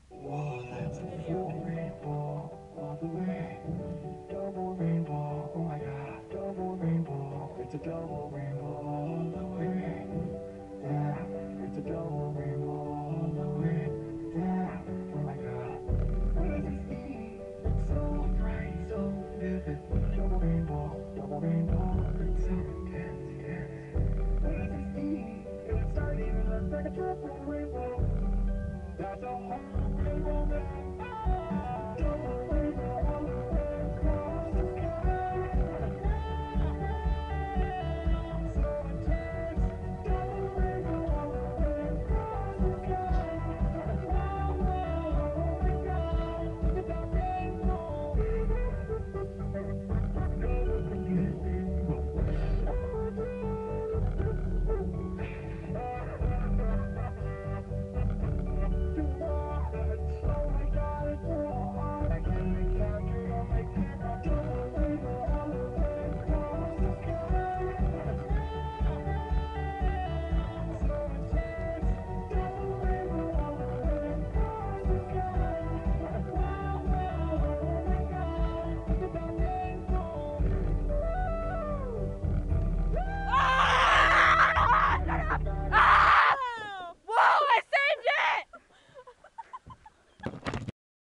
Whoa, that's a full rainbow all the way. Double rainbow, oh my god, double rainbow. It's a double rainbow all the way. Yeah, it's a double rainbow.